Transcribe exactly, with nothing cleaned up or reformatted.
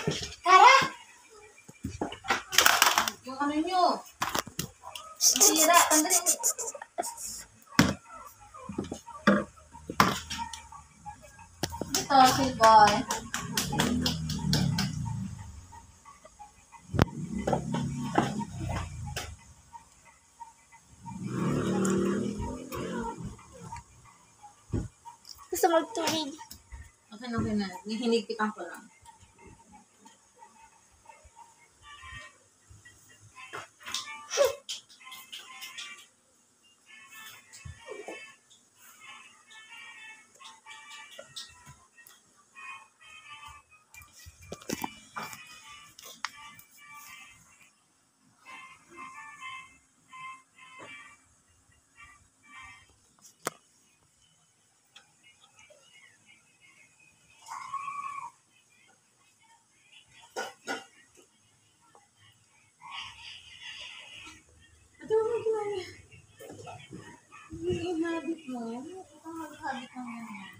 Kara! Yung ano nyo? Sira, tandali. Ito, silboy. Gusto magtubig. Okay na, okay na. Hinigpitan ko lang. Ito mo ginawa. Hindi yung habit mo. Ito ang habit mo yan.